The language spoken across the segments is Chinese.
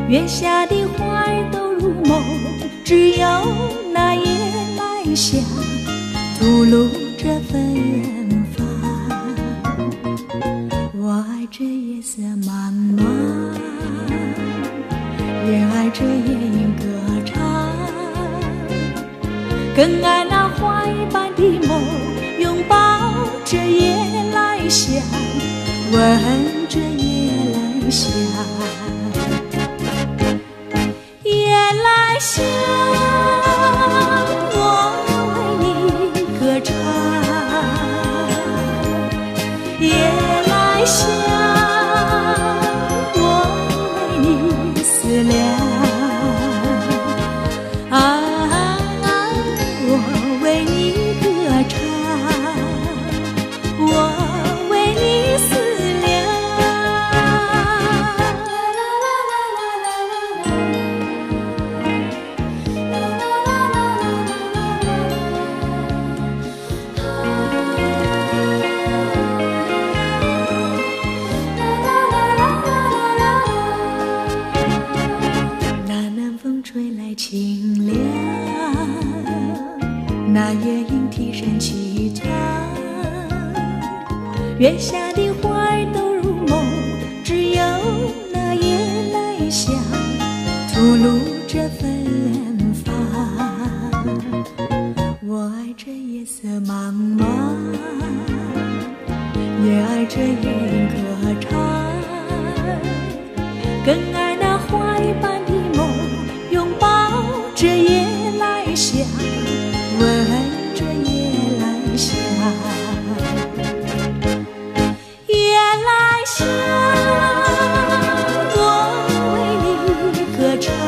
月下的花儿都入梦，只有那夜来香吐露着芬芳。我爱这夜色茫茫，也爱这夜莺歌唱，更爱那花一般的梦，拥抱着夜来香，吻着夜来香。夜来香，我为你歌唱。夜来香，我为你思量。我为你歌唱，我为你思量。那南风吹来清凉，那夜莺啼声齐唱，月下的花儿都入梦，只有那夜来香吐露着芬芳。我爱这夜色茫茫，也爱这夜莺歌唱，更爱那花一般的梦，拥抱着夜来香，吻着夜来香。夜来香，我为你歌唱。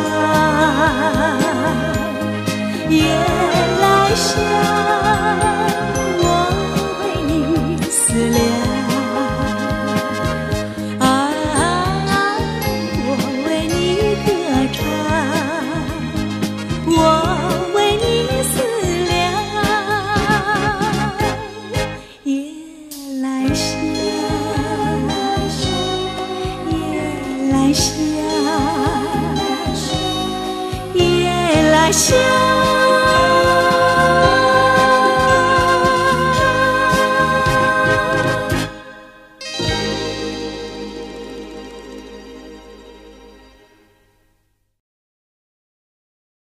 夜来香，我为你思量。我为你歌唱，我为你思量。夜来香，夜来香，夜来香。